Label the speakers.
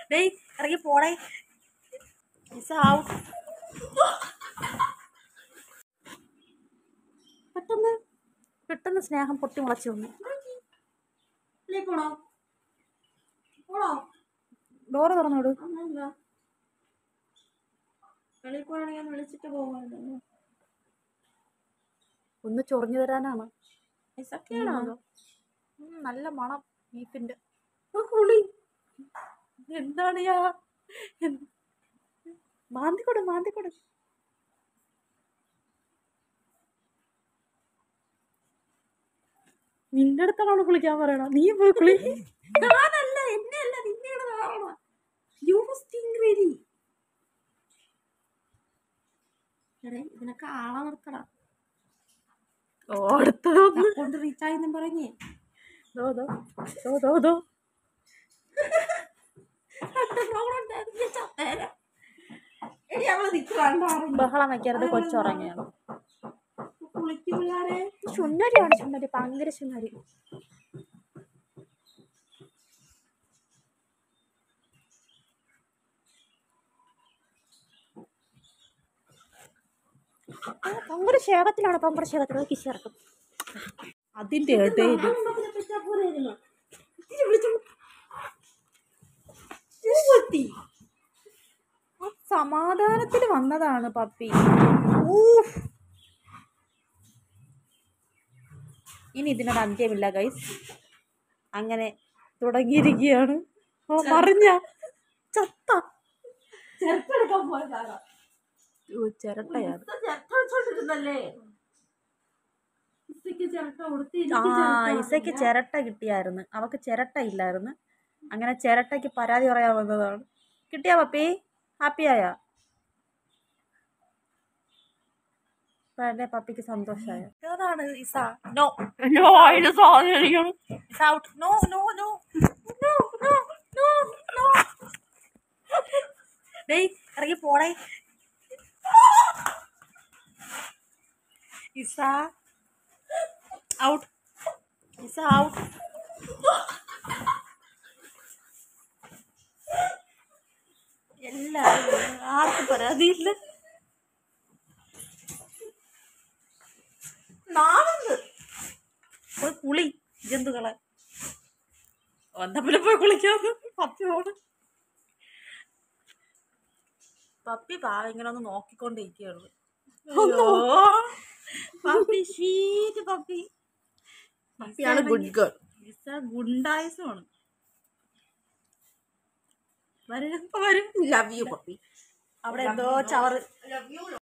Speaker 1: ഡേയ് ഇറങ്ങി പോടേ. പെട്ടെന്ന് പെട്ടെന്ന് സ്നേഹം പൊട്ടി മുളച്ചു വന്നു. ഡോറ് തുറന്നോട്.
Speaker 2: വിളിച്ചിട്ട് പോകാനോ?
Speaker 1: ഒന്ന് ചൊറിഞ്ഞു തരാനാണ്. നല്ല മണം ബീഫിന്റെ. എന്താണ് മാന്തിക്കൊടു മാന്തിക്കൊടു. നിന്റെ അടുത്താണ് കുളിക്കാൻ പറയണ. നീ പോയി കുളി.
Speaker 2: ഞാനല്ല, എന്നെയല്ല, നിന്നെയാണ് കാണണം. ഇതിനൊക്കെ ആളെ നിർത്തണം. കൊണ്ട് റീച്ചായെന്നും പറഞ്ഞേ.
Speaker 1: ബഹളം വയ്ക്കരുത്, കൊച്ചുറങ്ങിയാണ്.
Speaker 2: കുളിക്കുള്ളാരെ
Speaker 1: ചുന്നരിയാണ്, ചുന്നരി ഭയങ്കര ചുന്നരി. ഭയങ്കര ശേഖത്തിലാണ്. പമ്പര ശേഖത്തിൽ കിശിറക്കും. അതിന്റെ ഇടയിൽ സമാധാനത്തിൽ വന്നതാണ് പപ്പി. ഇനി ഇതിനൊരു അന്ത്യമില്ല ഗൈസ്. അങ്ങനെ തുടങ്ങിയിരിക്കുകയാണ്. മറിഞ്ഞ ചത്ത ചിരട്ടയാണ്. ഇസയ്ക്ക് ചിരട്ട കിട്ടിയായിരുന്നു. അവക്ക് ചിരട്ട ഇല്ലായിരുന്നു. അങ്ങനെ ചിരട്ടയ്ക്ക് പരാതി പറയാൻ വന്നതാണ്. കിട്ടിയാ പപ്പി? ഹാപ്പിയായ? പപ്പിക്ക് സന്തോഷമായ? ഏതാണ് ഇസ? നോ നോ, ഇത് സാധനം. Is out. No no no no no no no. ഡേയ് ഇറങ്ങി പോടേ. Is out. Is out. എല്ലാവരും ആർക്കും പരാതിയില്ല. പോയി കുളി ജന്തുക്കളെ. വന്നപ്പോഴും പോയി കുളിക്കാന്ന് പപ്പിയോട്. പപ്പി ഇങ്ങനെ ഒന്ന് നോക്കിക്കൊണ്ടിരിക്കുകയുള്ളു. പപ്പി ഷീറ്റ് പപ്പി.
Speaker 2: പപ്പിയാണ് ഗുഡ് ഗേൾ.
Speaker 1: ഗുണ്ടായുസമാണ്. വരും.
Speaker 2: Love you Pappi.
Speaker 1: അവിടെ എന്തോ ചവറ്.